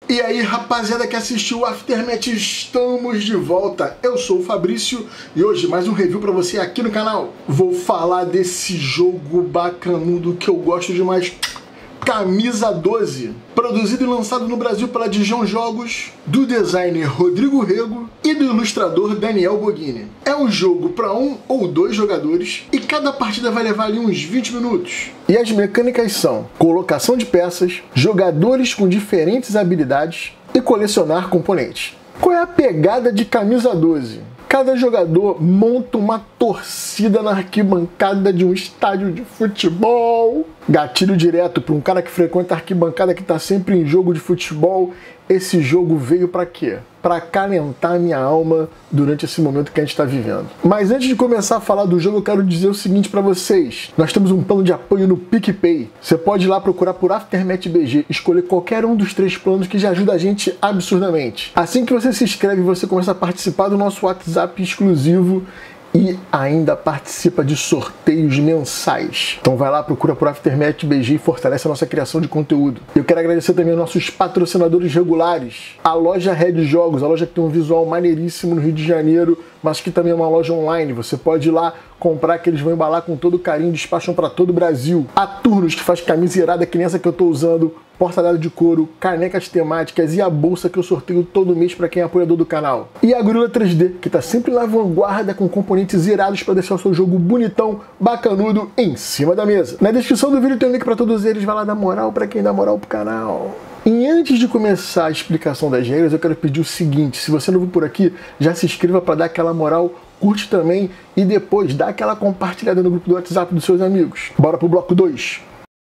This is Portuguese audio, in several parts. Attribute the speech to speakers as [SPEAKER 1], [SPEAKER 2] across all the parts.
[SPEAKER 1] E aí, rapaziada que assistiu o Aftermath, estamos de volta. Eu sou o Fabrício e hoje mais um review pra você aqui no canal. Vou falar desse jogo bacanudo que eu gosto demais, Camisa 12. Produzido e lançado no Brasil pela Dijon Jogos, do designer Rodrigo Rego e do ilustrador Daniel Bogini. É um jogo para 1 ou 2 jogadores e cada partida vai levar ali uns 20 minutos. E as mecânicas são colocação de peças, jogadores com diferentes habilidades e colecionar componentes. Qual é a pegada de Camisa 12? Cada jogador monta uma torcida na arquibancada de um estádio de futebol. Gatilho direto para um cara que frequenta a arquibancada, que está sempre em jogo de futebol. Esse jogo veio para quê? Para acalentar minha alma durante esse momento que a gente está vivendo. Mas antes de começar a falar do jogo, eu quero dizer o seguinte para vocês. Nós temos um plano de apoio no PicPay. Você pode ir lá procurar por Aftermath BG, escolher qualquer um dos 3 planos que já ajuda a gente absurdamente. Assim que você se inscreve, você começa a participar do nosso WhatsApp exclusivo e ainda participa de sorteios mensais. Então vai lá, procura por Aftermath BG e fortalece a nossa criação de conteúdo. Eu quero agradecer também aos nossos patrocinadores regulares. A loja Red Jogos, a loja que tem um visual maneiríssimo no Rio de Janeiro, mas que também é uma loja online. Você pode ir lá comprar, que eles vão embalar com todo carinho, despacham para todo o Brasil. A Turnos, que faz camisa irada que nem essa que eu tô usando, porta-dado de couro, canecas temáticas e a bolsa que eu sorteio todo mês para quem é apoiador do canal. E a Gorilla 3D, que tá sempre na vanguarda com componentes irados para deixar o seu jogo bonitão, bacanudo, em cima da mesa. Na descrição do vídeo tem um link para todos eles, vai lá dar moral para quem dá moral pro canal. E antes de começar a explicação das regras, eu quero pedir o seguinte: se você não viu por aqui, já se inscreva para dar aquela moral, curte também e depois dá aquela compartilhada no grupo do WhatsApp dos seus amigos. Bora pro bloco 2.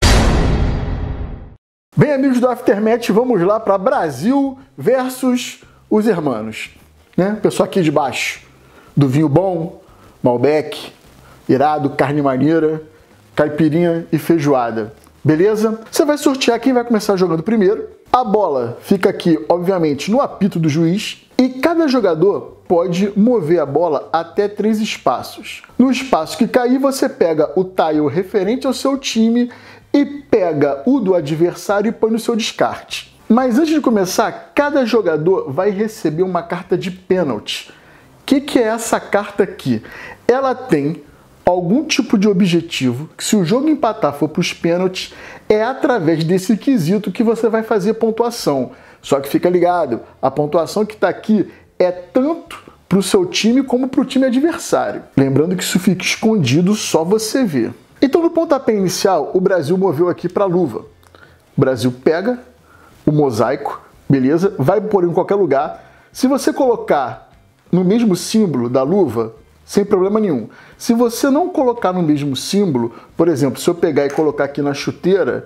[SPEAKER 1] Bem, amigos do Aftermath, vamos lá para Brasil versus os hermanos, né? Pessoal aqui de baixo, do vinho bom, Malbec, irado, carne maneira, caipirinha e feijoada. Beleza? Você vai sortear quem vai começar jogando primeiro. A bola fica aqui, obviamente, no apito do juiz. E cada jogador pode mover a bola até 3 espaços. No espaço que cair, você pega o tile referente ao seu time e pega o do adversário e põe no seu descarte. Mas antes de começar, cada jogador vai receber uma carta de pênalti. O que é essa carta aqui? Ela tem algum tipo de objetivo, que se o jogo empatar for para os pênaltis, é através desse quesito que você vai fazer pontuação. Só que fica ligado, a pontuação que está aqui é tanto para o seu time como para o time adversário. Lembrando que isso fica escondido, só você vê. Então no pontapé inicial, o Brasil moveu aqui para a luva. O Brasil pega o mosaico, beleza? Vai pôr em qualquer lugar. Se você colocar no mesmo símbolo da luva, sem problema nenhum. Se você não colocar no mesmo símbolo, por exemplo, se eu pegar e colocar aqui na chuteira,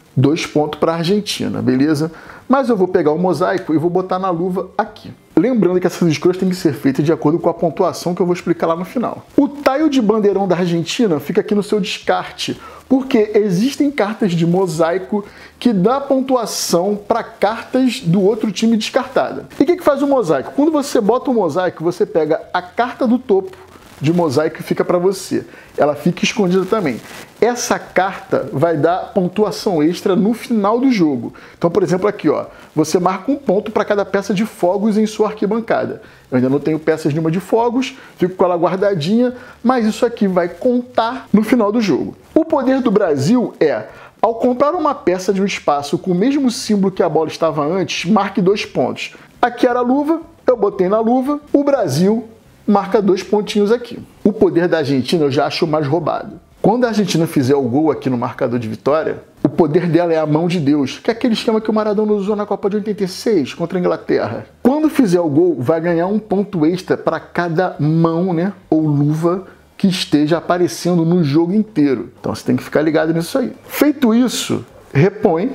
[SPEAKER 1] 2 pontos para a Argentina, beleza? Mas eu vou pegar o mosaico e vou botar na luva aqui. Lembrando que essas escolhas têm que ser feitas de acordo com a pontuação que eu vou explicar lá no final. O tile de bandeirão da Argentina fica aqui no seu descarte, porque existem cartas de mosaico que dá pontuação para cartas do outro time descartada. E o que faz o mosaico? Quando você bota o mosaico, você pega a carta do topo de mosaico e fica para você. Ela fica escondida também. Essa carta vai dar pontuação extra no final do jogo. Então, por exemplo, aqui, ó, você marca 1 ponto para cada peça de fogos em sua arquibancada. Eu ainda não tenho peças nenhuma de fogos, fico com ela guardadinha, mas isso aqui vai contar no final do jogo. O poder do Brasil é: ao comprar uma peça de um espaço com o mesmo símbolo que a bola estava antes, marque 2 pontos. Aqui era a luva, eu botei na luva, o Brasil marca 2 pontinhos aqui. O poder da Argentina eu já acho mais roubado. Quando a Argentina fizer o gol aqui no marcador de vitória, o poder dela é a mão de Deus, que é aquele esquema que o Maradona usou na Copa de 86 contra a Inglaterra. Quando fizer o gol, vai ganhar 1 ponto extra para cada mão, né, ou luva que esteja aparecendo no jogo inteiro. Então você tem que ficar ligado nisso aí. Feito isso, repõe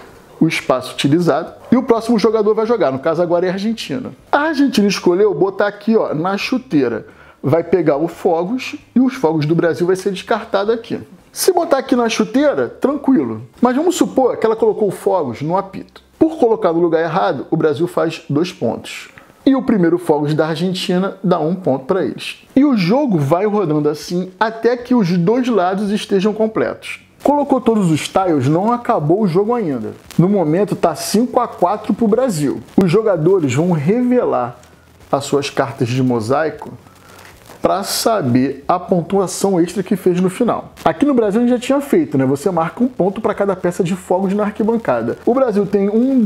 [SPEAKER 1] o espaço utilizado e o próximo jogador vai jogar. No caso agora é a Argentina. A Argentina escolheu botar aqui, ó, na chuteira. Vai pegar o fogos e os fogos do Brasil vai ser descartado aqui. Se botar aqui na chuteira, tranquilo. Mas vamos supor que ela colocou fogos no apito. Por colocar no lugar errado, o Brasil faz 2 pontos. E o primeiro fogos da Argentina dá 1 ponto para eles. E o jogo vai rodando assim até que os 2 lados estejam completos. Colocou todos os tiles, não acabou o jogo ainda. No momento tá 5-4 para o Brasil. Os jogadores vão revelar as suas cartas de mosaico para saber a pontuação extra que fez no final. Aqui no Brasil a gente já tinha feito, né? Você marca um ponto para cada peça de fogos na arquibancada. O Brasil tem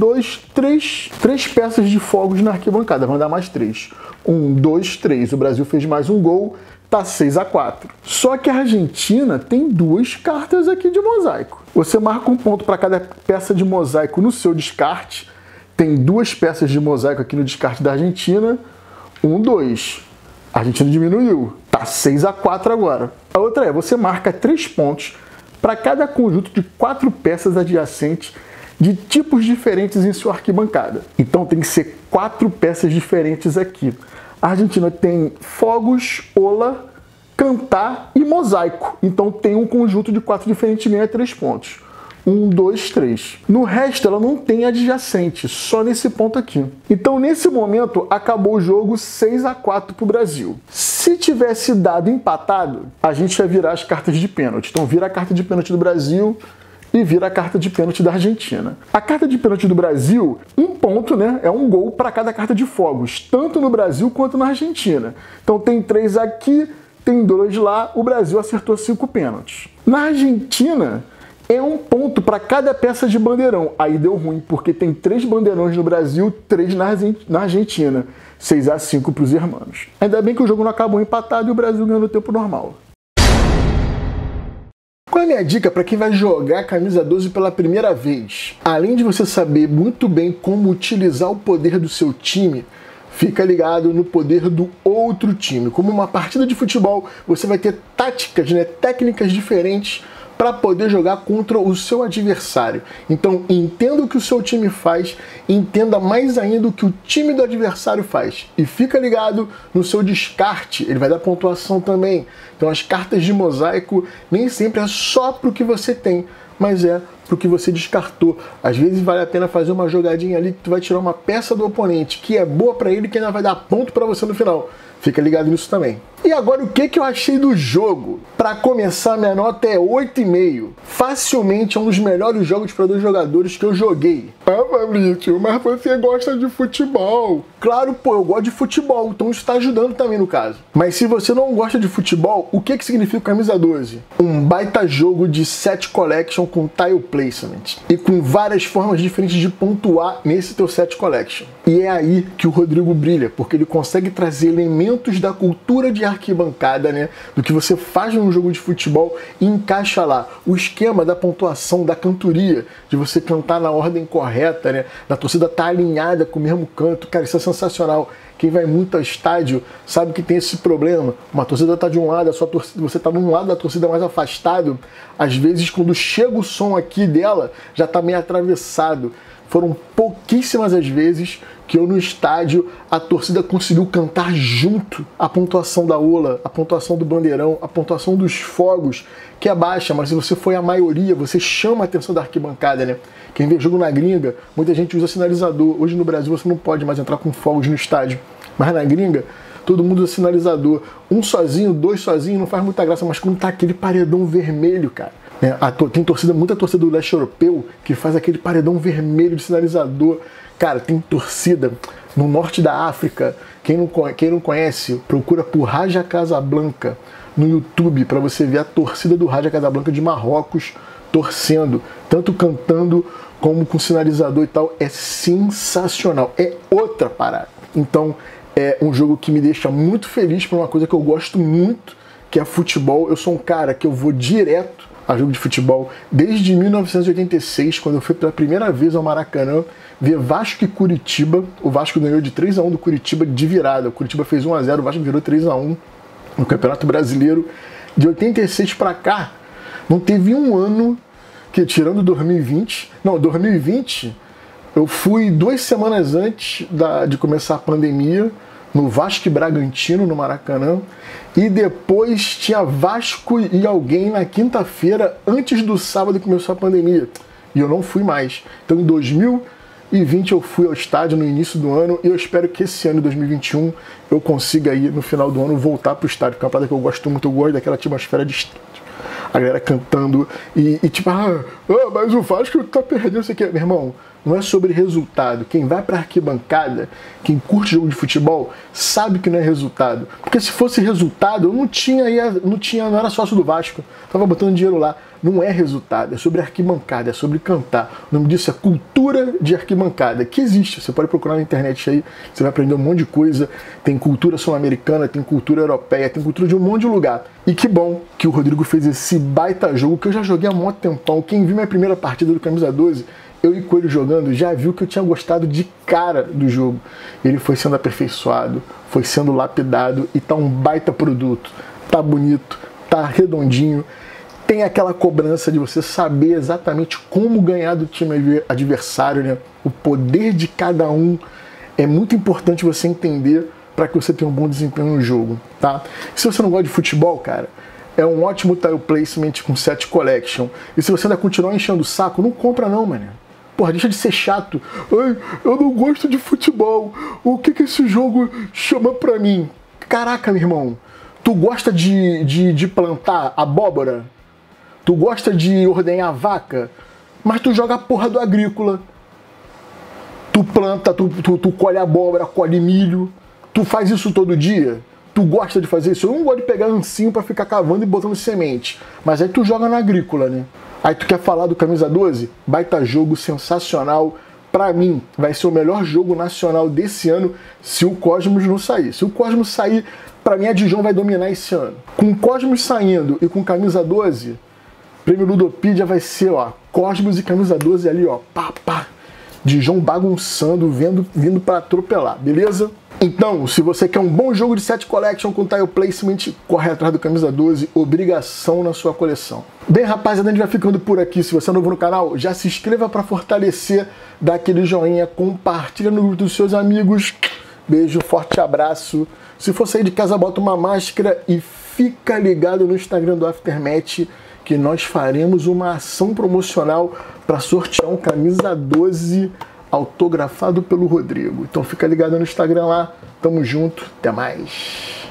[SPEAKER 1] 3 peças de fogos na arquibancada, vamos dar mais 3. 1, 2, 3. O Brasil fez mais um gol, tá 6-4. Só que a Argentina tem 2 cartas aqui de mosaico. Você marca um ponto para cada peça de mosaico no seu descarte. Tem 2 peças de mosaico aqui no descarte da Argentina. 1, 2. A Argentina diminuiu, tá 6-4 agora. A outra é, você marca 3 pontos para cada conjunto de 4 peças adjacentes de tipos diferentes em sua arquibancada. Então tem que ser 4 peças diferentes aqui. A Argentina tem fogos, ola, cantar e mosaico. Então tem um conjunto de 4 diferentes e ganha 3 pontos. 1, 2, 3. No resto, ela não tem adjacente, só nesse ponto aqui. Então, nesse momento, acabou o jogo 6-4 para o Brasil. Se tivesse dado empatado, a gente ia virar as cartas de pênalti. Então, vira a carta de pênalti do Brasil e vira a carta de pênalti da Argentina. A carta de pênalti do Brasil, um ponto, né? É um gol para cada carta de fogos, tanto no Brasil quanto na Argentina. Então, tem 3 aqui, tem 2 lá, o Brasil acertou 5 pênaltis. Na Argentina, é um ponto para cada peça de bandeirão. Aí deu ruim, porque tem 3 bandeirões no Brasil, 3 na Argentina. 6-5 para os hermanos. Ainda bem que o jogo não acabou empatado e o Brasil ganhou no tempo normal. Qual é a minha dica para quem vai jogar camisa 12 pela primeira vez? Além de você saber muito bem como utilizar o poder do seu time, fica ligado no poder do outro time. Como uma partida de futebol, você vai ter táticas, né, técnicas diferentes para poder jogar contra o seu adversário. Então, entenda o que o seu time faz, entenda mais ainda o que o time do adversário faz. E fica ligado no seu descarte, ele vai dar pontuação também. Então, as cartas de mosaico nem sempre é só para o que você tem, mas é para o que você descartou. Às vezes vale a pena fazer uma jogadinha ali que tu vai tirar uma peça do oponente, que é boa para ele, que ainda vai dar ponto para você no final. Fica ligado nisso também. E agora o que eu achei do jogo? Para começar, minha nota é 8,5. Facilmente é um dos melhores jogos para 2 jogadores que eu joguei. Ah, Fabrício, mas você gosta de futebol. Claro, pô, eu gosto de futebol, então isso está ajudando também no caso. Mas se você não gosta de futebol, o que significa o camisa 12? Um baita jogo de set collection com tile placement. E com várias formas diferentes de pontuar nesse teu set collection. E é aí que o Rodrigo brilha, porque ele consegue trazer elementos da cultura de arquibancada, né, do que você faz num jogo de futebol e encaixa lá o esquema da pontuação, da cantoria, de você cantar na ordem correta, né, da torcida estar alinhada com o mesmo canto. Cara, isso é sensacional. Quem vai muito ao estádio sabe que tem esse problema. Uma torcida está de um lado, a sua torcida, você está de um lado da torcida mais afastado. Às vezes, quando chega o som aqui dela, já está meio atravessado. Foram pouquíssimas as vezes que eu no estádio a torcida conseguiu cantar junto a pontuação da ola, a pontuação do bandeirão, a pontuação dos fogos, que é baixa, mas se você for a maioria, você chama a atenção da arquibancada, né? Quem vê jogo na gringa, muita gente usa sinalizador. Hoje no Brasil você não pode mais entrar com fogos no estádio, mas na gringa todo mundo usa sinalizador. Um sozinho, 2 sozinho, não faz muita graça, mas quando tá aquele paredão vermelho, cara, tem muita torcida do leste europeu que faz aquele paredão vermelho de sinalizador. Cara, tem torcida no norte da África. Quem não conhece, procura por Raja Casablanca no YouTube para você ver a torcida do Raja Casablanca de Marrocos torcendo, tanto cantando como com sinalizador e tal. É sensacional, é outra parada. Então é um jogo que me deixa muito feliz por uma coisa que eu gosto muito, que é futebol. Eu sou um cara que eu vou direto a jogo de futebol desde 1986, quando eu fui pela primeira vez ao Maracanã ver Vasco e Curitiba. O Vasco ganhou de 3-1 do Curitiba de virada. O Curitiba fez 1-0, o Vasco virou 3-1 no Campeonato Brasileiro. De 86 para cá, não teve um ano que, tirando 2020, não, 2020 eu fui 2 semanas antes de começar a pandemia, no Vasco e Bragantino, no Maracanã, e depois tinha Vasco e alguém na quinta-feira, antes do sábado que começou a pandemia, e eu não fui mais. Então em 2020 eu fui ao estádio no início do ano, e eu espero que esse ano, 2021, eu consiga aí, no final do ano, voltar para o estádio, que é uma parada que eu gosto muito, eu gosto daquela atmosfera de estádio. a galera cantando e tipo, mas o Vasco tá perdendo, isso aqui. Meu irmão, não é sobre resultado. Quem vai pra arquibancada, quem curte jogo de futebol, sabe que não é resultado. Porque se fosse resultado, eu não era sócio do Vasco. Tava botando dinheiro lá. Não é resultado, é sobre arquibancada, é sobre cantar. O nome disso é cultura de arquibancada, que existe. Você pode procurar na internet aí, você vai aprender um monte de coisa. Tem cultura sul-americana, tem cultura europeia, tem cultura de um monte de lugar. E que bom que o Rodrigo fez esse baita jogo, que eu já joguei há muito tempão. Quem viu minha primeira partida do Camisa 12, eu e Coelho jogando, já viu que eu tinha gostado de cara do jogo. Ele foi sendo aperfeiçoado, foi sendo lapidado e tá um baita produto. Tá bonito, tá redondinho. Tem aquela cobrança de você saber exatamente como ganhar do time adversário, né? O poder de cada um é muito importante você entender para que você tenha um bom desempenho no jogo, tá? Se você não gosta de futebol, cara, é um ótimo tile placement com set collection. E se você ainda continuar enchendo o saco, não compra não, mano. Porra, deixa de ser chato. Ai, eu não gosto de futebol. O que esse jogo chama pra mim? Caraca, meu irmão. Tu gosta de plantar abóbora? Tu gosta de ordenhar vaca? Mas tu joga a porra do agrícola. Tu planta, tu colhe abóbora, colhe milho. Tu faz isso todo dia? Tu gosta de fazer isso? Eu não gosto de pegar ancinho pra ficar cavando e botando semente. Mas aí tu joga na agrícola, né? Aí tu quer falar do Camisa 12? Baita jogo, sensacional. Pra mim, vai ser o melhor jogo nacional desse ano se o Cosmos não sair. Se o Cosmos sair, pra mim a Dijon vai dominar esse ano. Com o Cosmos saindo e com Camisa 12, prêmio Ludopedia vai ser, ó, Cosmos e Camisa 12 ali, ó, pá, pá. Dijon bagunçando, vindo pra atropelar, beleza? Então, se você quer um bom jogo de set collection com tile placement, corre atrás do Camisa 12, obrigação na sua coleção. Bem, rapaziada, a gente vai ficando por aqui. Se você é novo no canal, já se inscreva para fortalecer, dá aquele joinha, compartilha no grupo dos seus amigos. Beijo, forte abraço. Se for sair de casa, bota uma máscara e fica ligado no Instagram do Aftermatch, que nós faremos uma ação promocional para sortear um Camisa 12 autografado pelo Rodrigo. Então fica ligado no Instagram lá. Tamo junto. Até mais.